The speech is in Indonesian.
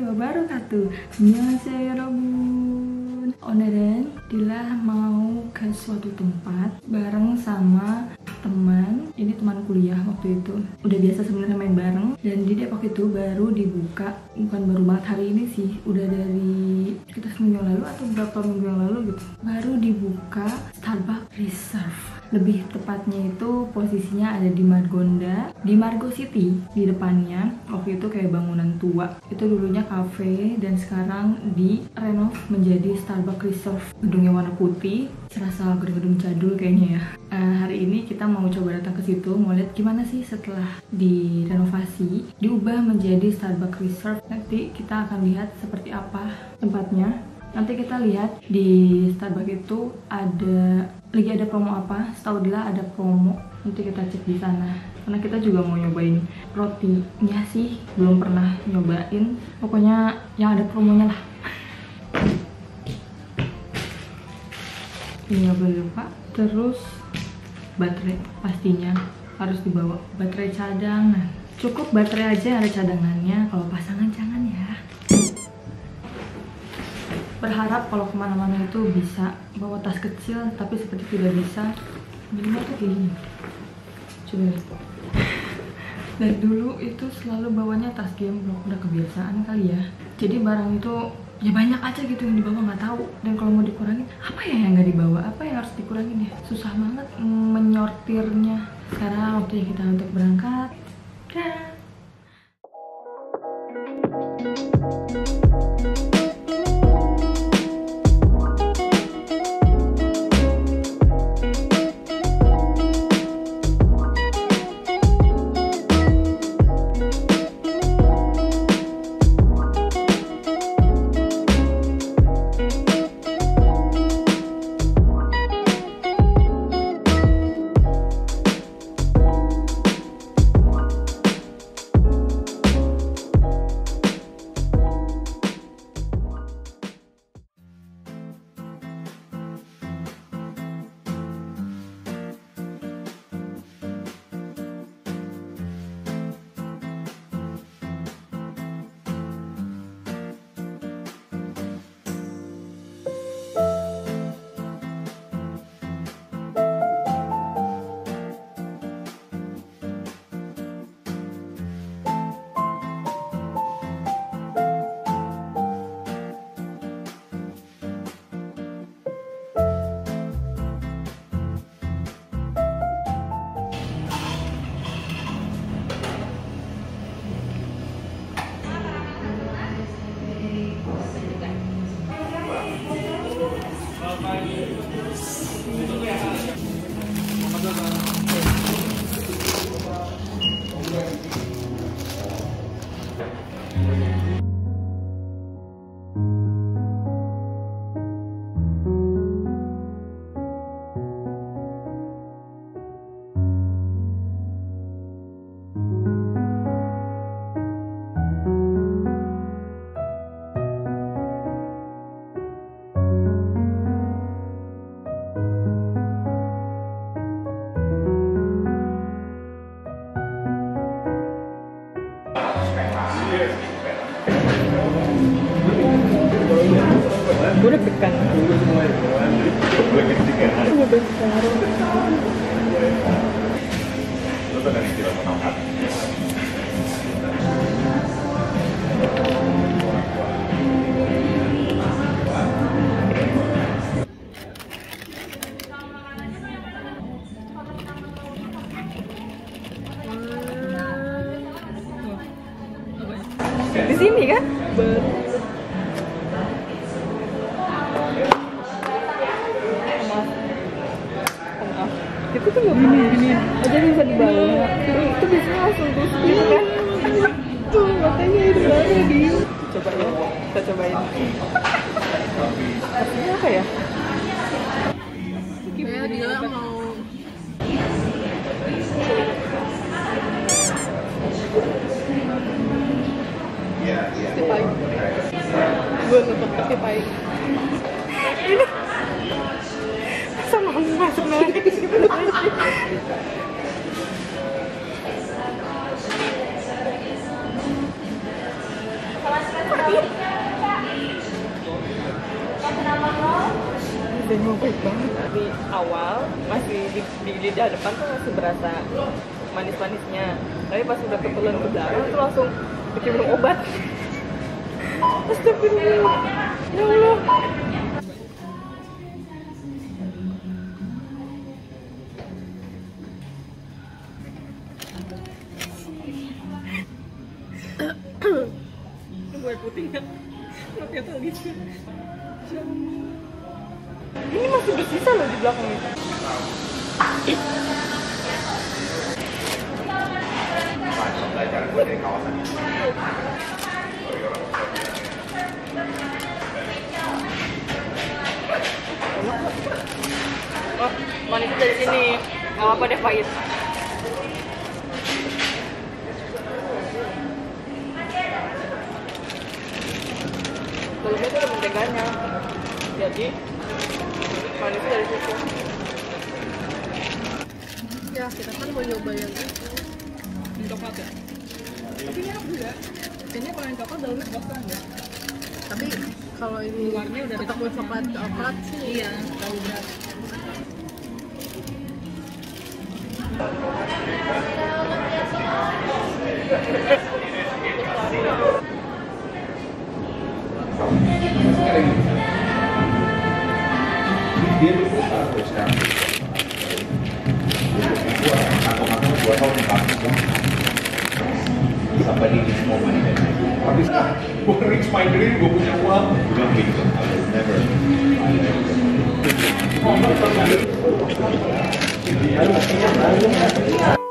wabarakatuh. Annyeonghaseyo 여러분. O늘은 Dila mau ke suatu tempat bareng sama teman. Ini teman kuliah waktu itu. Udah biasa sebenarnya main bareng. Dan di Depok itu baru dibuka, bukan baru banget hari ini sih, udah dari sekitar seminggu yang lalu atau beberapa minggu yang lalu gitu. Baru dibuka Starbucks Reserve. Lebih tepatnya itu posisinya ada di Margonda, di Margo City. Di depannya waktu itu kayak bangunan tua. Itu dulunya cafe dan sekarang direnov menjadi Starbucks Reserve. Gedungnya warna putih, serasa gedung-gedung jadul kayaknya ya. Hari ini kita mau coba datang ke situ, mau lihat gimana sih setelah direnovasi, diubah menjadi Starbucks Reserve. Nanti kita akan lihat seperti apa tempatnya. Nanti kita lihat di Starbucks itu lagi ada promo apa. Setahu Dila ada promo. Nanti kita cek di sana. Karena kita juga mau nyobain rotinya sih, belum pernah nyobain. Pokoknya yang ada promonya lah. Ini nggak boleh lupa. Terus baterai pastinya harus dibawa. Baterai cadangan. Cukup baterai aja ada cadangannya. Kalau pasangan jangan ya. Berharap kalau kemana-mana itu bisa bawa tas kecil, tapi seperti tidak bisa. Minimal tuh kayak gini. Coba lihat. Dari dulu itu selalu bawanya tas gemblok, udah kebiasaan kali ya. Jadi barang itu ya banyak aja gitu yang dibawa, nggak tahu. Dan kalau mau dikurangin, apa ya yang nggak dibawa? Apa yang harus dikurangin ya? Susah banget menyortirnya. Sekarang waktunya kita untuk berangkat. Dah. Gue deg-degan. Di sini kan? Itu tuh nggak gini, aja bisa dibawa. Itu biasanya langsung terus gitu kan? Tuh makanya itu baru di. Coba ya, kita cobain. Rasanya apa ya? Kayak dia mau. Pahit. Gue tetap tapi pahit. Ini sama masuk lagi di situ. Rasanya baik banget. Di awal masih di lidah depan tuh masih berasa manis-manisnya, tapi pas udah ketelan ke belakang tuh langsung bikin minum obat. Astagfirullah, ya Allah. Gue putihnya pakai tuh gitu. Ini masih bersisa loh di belakang itu. Pelajaran gue dari kawasan ini. Oh, manis dari sini. Gak apa-apa deh pahit. Kalau itu ada menteganya, jadi manisnya dari situ. Ya kita kan mau nyoba yang Ini coklat ya? Tapi ini enak juga. Kayaknya kalau yang coklat dalamnya kosong ya. tapi kalau ini Luarnya udah ketemu coklat sih Iya, tahu berat. Dia berputar terus sekarang. Gua kantong-kantong 2 tahun yang bagus lah. Sampai di semua money. Habis gue reach my dream, gue punya uang. Bilang gitu, I will never.